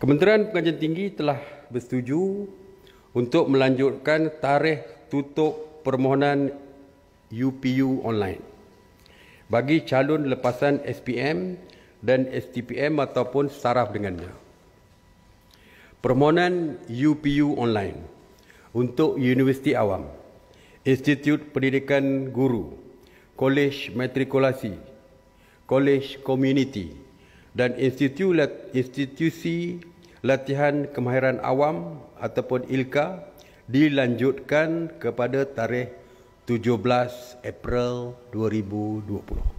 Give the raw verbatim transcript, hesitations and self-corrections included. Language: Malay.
Kementerian Pengajian Tinggi telah bersetuju untuk melanjutkan tarikh tutup permohonan U P U online bagi calon lepasan S P M dan S T P M ataupun saraf dengannya. Permohonan U P U online untuk Universiti Awam, Institut Pendidikan Guru, Kolej Matrikulasi, Kolej Komuniti dan institusi latihan kemahiran awam ataupun I L K A dilanjutkan kepada tarikh tujuh belas April dua ribu dua puluh.